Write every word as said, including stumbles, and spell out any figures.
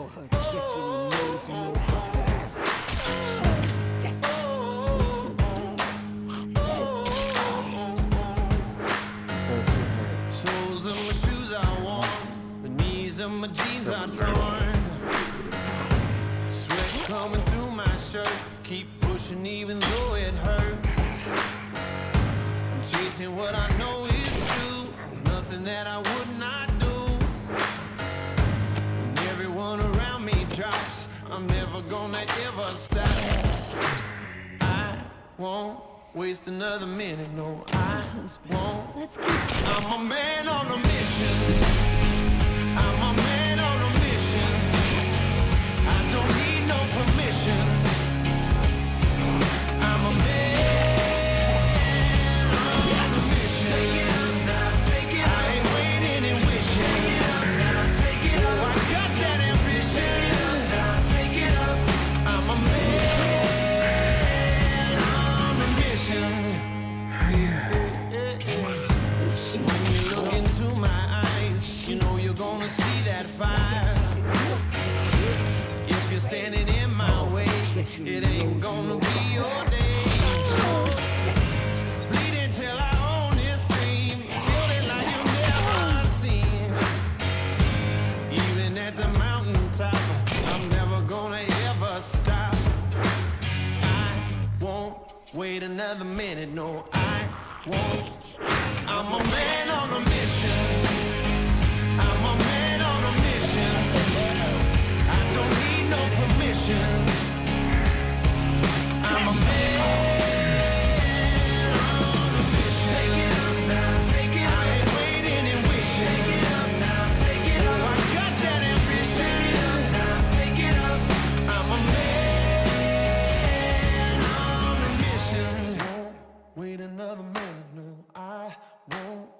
her treachery knows no bounds. She's desperate. Soles of my shoes are worn, the knees of my jeans are torn. Sweat coming through my shirt, keep pushing even though it hurts. I'm chasing what I know is true, there's nothing that I would not do. When everyone around me drops, I'm never gonna ever stop. I won't waste another minute, no, I won't. Let's keep. I'm a man on a mission. I'm a man on a mission. I don't need no permission. I'm a man on a mission. Take it up now, take it up. I ain't waiting and wishing. Take it up now, take it up. Oh, I got that ambition. Take it up now, take it up. I'm a man on a mission. When you look into my eyes, you know you're gonna see that fire. If you're standing in my way, it ain't gonna be your day. Bleeding till I own this dream, building like you've never seen. Even at the mountaintop, I'm never gonna ever stop. I won't wait another minute, no, I won't. I'm a man on a mission. I'm a man on a mission. I don't need no permission. I'm a man on a mission. Take it up now, take it up. I ain't waiting and wishing. Take it up now, take it up. Oh, I got that ambition. Take it up now, take it up. I'm a man on a mission. Won't wait another minute, no, I won't.